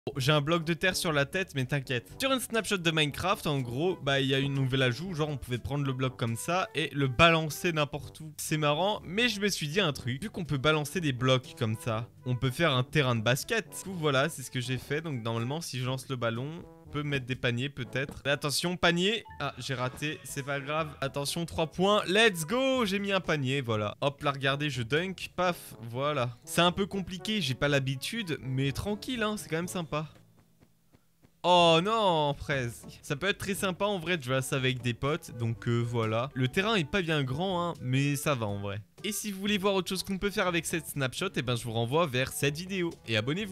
Bon, j'ai un bloc de terre sur la tête, mais t'inquiète. Sur une snapshot de Minecraft, en gros, bah il y a une nouvelle ajout, genre on pouvait prendre le bloc comme ça et le balancer n'importe où. C'est marrant, mais je me suis dit un truc. Vu qu'on peut balancer des blocs comme ça, on peut faire un terrain de basket. Du coup, voilà, c'est ce que j'ai fait. Donc normalement, si je lance le ballon, on peut mettre des paniers peut-être. Attention, panier. Ah, j'ai raté, c'est pas grave. Attention, 3 points. Let's go, j'ai mis un panier, voilà. Hop là, regardez, je dunk, paf, voilà. C'est un peu compliqué, j'ai pas l'habitude, mais tranquille, hein, c'est quand même sympa. Oh non, fraise. Ça peut être très sympa en vrai de jouer à ça avec des potes, donc voilà. Le terrain est pas bien grand, hein, mais ça va en vrai. Et si vous voulez voir autre chose qu'on peut faire avec cette snapshot, eh ben je vous renvoie vers cette vidéo. Et abonnez-vous.